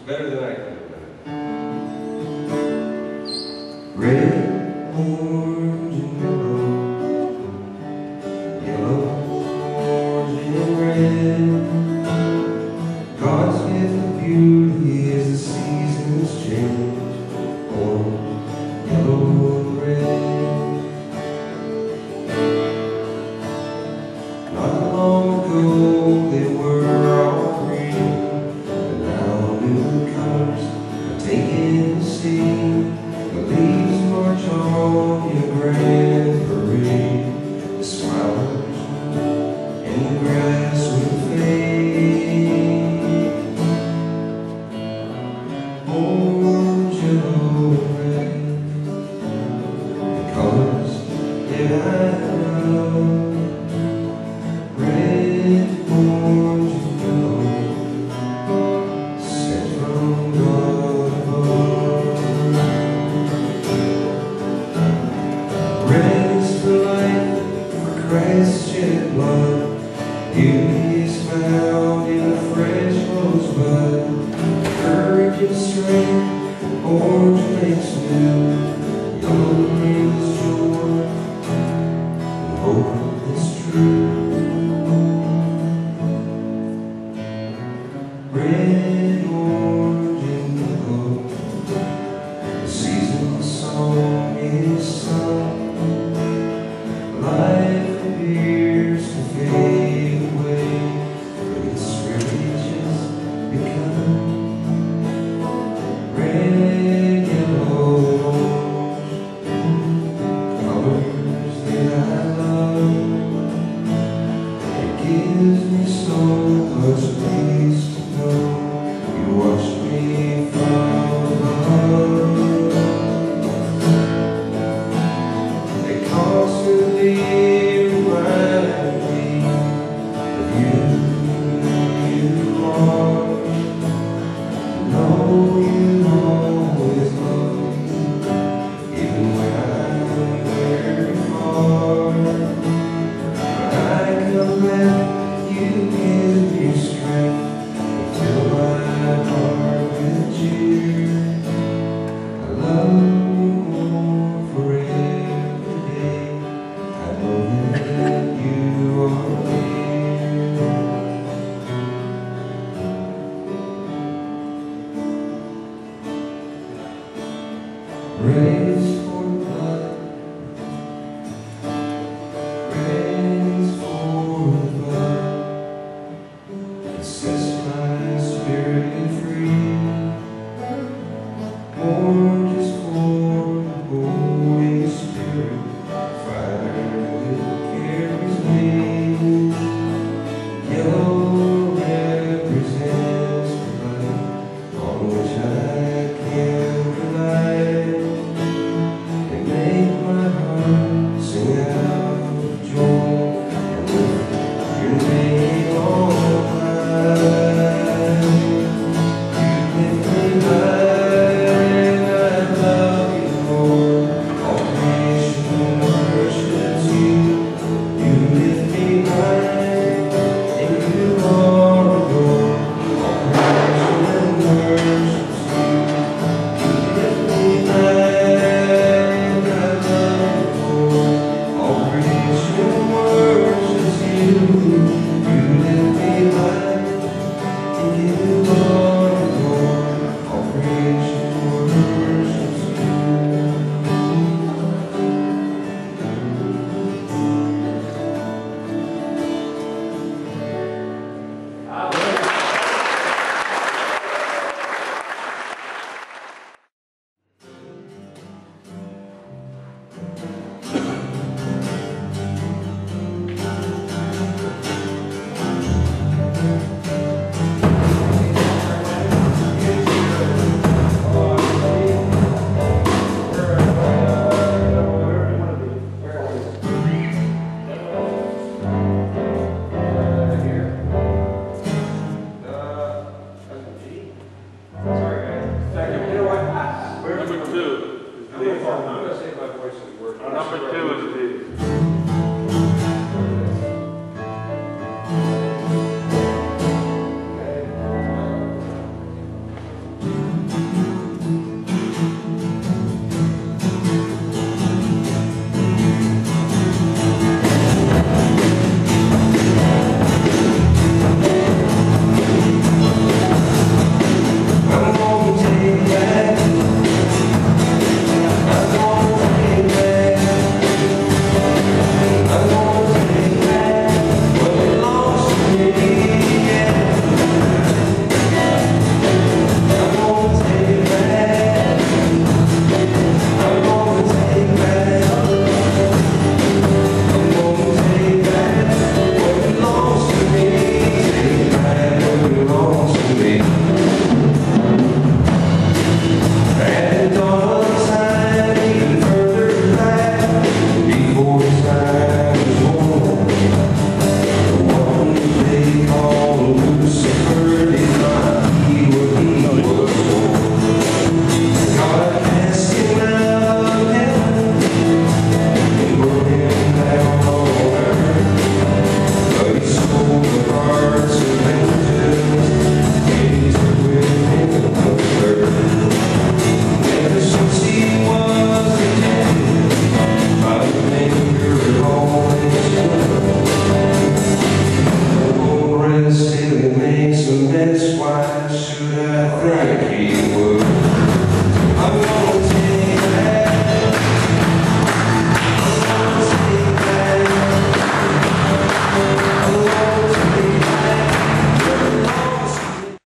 Better than I could have done. Red, orange, and yellow. Yellow, orange, and red. God's gift of beauty as the seasons change. Orange, yellow, and red. Not long ago they were all green, but now new colors are taking the scene. The leaves march on your grand parade. The flowers and the grass will fade. Orange, yellow, and red, the colors that I love. Red, orange, and yellow, sent from God above. Red is for life, for Christ shed blood. Beauty is found in a fresh rosebud. Courage and strength, orange makes new.